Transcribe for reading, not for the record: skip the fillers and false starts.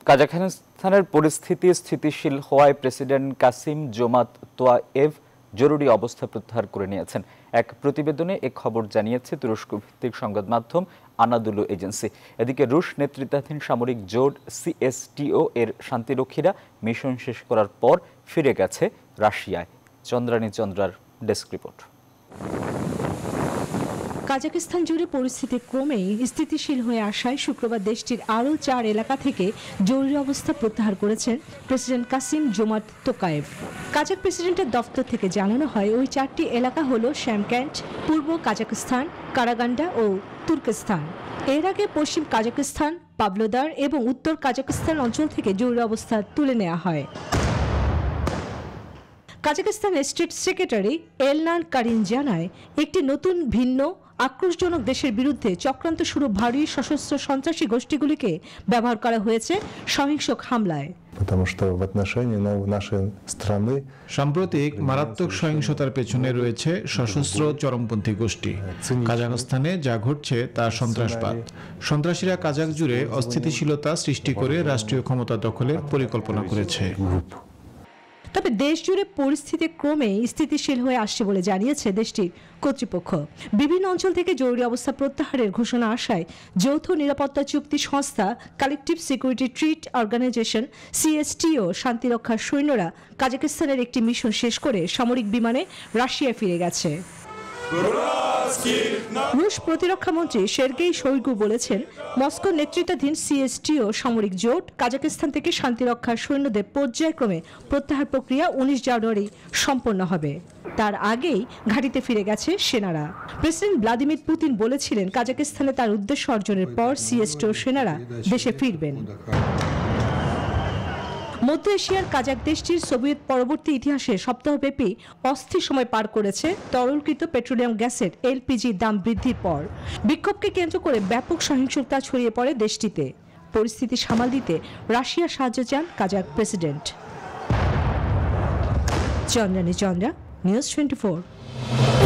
কাজাখস্তানের পরিস্থিতি স্থিতিশীল হওয়ায় প্রেসিডেন্ট কাসিম জোমাত তোয়ায়েভ জরুরি অবস্থা প্রত্যাহার করে নিয়েছেন। এক প্রতিবেদনে এ খবর জানিয়েছে তুরস্ক ভিত্তিক সংবাদ মাধ্যম আনাদুলু এজেন্সি। এদিকে রুশ নেতৃত্বাধীন সামরিক জোট সিএসটিও এর শান্তিরক্ষীরা মিশন শেষ করার পর ফিরে গেছে রাশিয়ায়। চন্দ্রানী চন্দ্রার ডেস্ক রিপোর্ট। কাজাখস্তান জুড়ে পরিস্থিতি ক্রমেই স্থিতিশীল হয়ে আসায় শুক্রবার দেশটির আরও 4 এলাকা থেকে জরুরি অবস্থা প্রত্যাহার করেছেন president Kassym Jomart Tokayev. Kazakh প্রেসিডেন্টের দফতর থেকে জানানো হয় ওই 4টি এলাকা হলো শ্যামক্যান্ট, পূর্ব কাজাখস্তান, কারাগান্ডা ও তুর্কস্তান। এর আগে পশ্চিম কাজাখস্তান, পাভলোদার এবং উত্তর কাজাখস্তান অঞ্চল থেকে জরুরি অবস্থা তুলে নেওয়া হয়। Kazakhstan state secretary Erlan Karin জানায়, একটি নতুন ভিন্ন আক্রোশজনক দেশের বিরুদ্ধে চক্রান্ত শুরু ভারী সশস্ত্র সন্ত্রাসী গোষ্ঠীগুলিকে ব্যবহার করা হয়েছে সহিংস হামলায়। সাম্প্রতিক মারাত্মক সহিংসতার পেছনে রয়েছে সশস্ত্র চরমপন্থী গোষ্ঠী। কাজাখস্তানে যা ঘটছে তা সন্ত্রাসবাদ। সন্ত্রাসীরা কাজাক জুড়ে অস্থিতিশীলতা সৃষ্টি করে রাষ্ট্রীয় ক্ষমতা দখলের পরিকল্পনা করেছে। তবে দেশ জুড়ে পরিস্থিতি ক্রমে স্থিতিশীল হয়ে আসছে বলে জানিয়েছে দেশটির কর্তৃপক্ষ। বিভিন্ন অঞ্চল থেকে জরুরি অবস্থা প্রত্যাহারের ঘোষণা আসায় যৌথ নিরাপত্তা চুক্তি সংস্থা collective security treaty organization CSTO শান্তিরক্ষার সৈন্যরা কাজাখস্তানের একটি মিশন শেষ করে সামরিক বিমানে রাশিয়ায় ফিরে গেছে। রুশ প্রতিরক্ষা মন্ত্রী সের্গেই শোইগু বলেছেন, মস্কোর নেতৃত্বাধীন সিএসটিও সামরিক জোট কাজাখস্তান থেকে শান্তিরক্ষার সৈন্যদের পর্যায়ক্রমে প্রত্যাহার প্রক্রিয়া 19 জানুয়ারি সম্পন্ন হবে। তার আগেই ঘাঁটিতে ফিরে গেছে সেনারা। প্রেসিডেন্ট ভ্লাদিমির পুতিন বলেছিলেন, কাজাখস্তানে তার উদ্দেশ্য অর্জনের পর সিএসটিও সেনারা দেশে ফিরবেন। মধ্য এশিয়ার কাজাক দেশটির সোভিয়েত পরবর্তী ইতিহাসে সপ্তাহব্যাপী অস্থির সময় পার করেছে তরলকৃত পেট্রোলিয়াম গ্যাসের এলপিজি দাম বৃদ্ধির পর। বিক্ষোভকে কেন্দ্র করে ব্যাপক সহিংসতা ছড়িয়ে পড়ে দেশটিতে। পরিস্থিতি সামাল দিতে রাশিয়ার সাহায্য চান Kazakh president. Chandrani Chandra, news 24।